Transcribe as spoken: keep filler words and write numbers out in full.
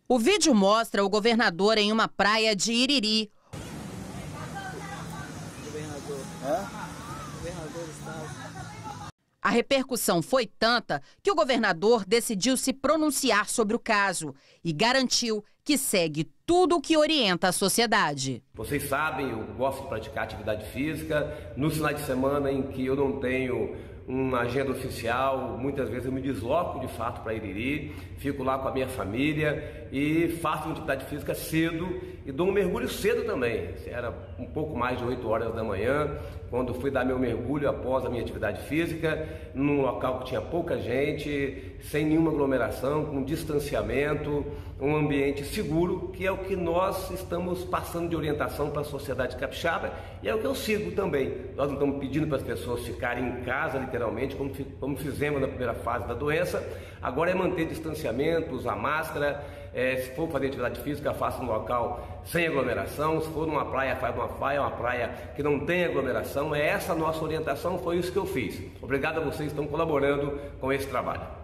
O vídeo mostra o governador em uma praia de Iriri. Governador. Hã? Governador estava. A repercussão foi tanta que o governador decidiu se pronunciar sobre o caso e garantiu que segue tudo o que orienta a sociedade. Vocês sabem, eu gosto de praticar atividade física. Nos finais de semana em que eu não tenho uma agenda oficial, muitas vezes eu me desloco de fato para Iriri, fico lá com a minha família e faço uma atividade física cedo e dou um mergulho cedo também. Era um pouco mais de oito horas da manhã, quando fui dar meu mergulho após a minha atividade física, num local que tinha pouca gente, sem nenhuma aglomeração, com distanciamento, um ambiente seguro, que é o que nós estamos passando de orientação para a sociedade capixaba e é o que eu sigo também. Nós não estamos pedindo para as pessoas ficarem em casa, literalmente, como, como fizemos na primeira fase da doença. Agora é manter distanciamento, usar máscara, é, se for fazer atividade física, faça num local sem aglomeração, se for numa praia, faz uma praia, uma praia que não tem aglomeração. É essa a nossa orientação, foi isso que eu fiz. Obrigado a vocês que estão colaborando com esse trabalho.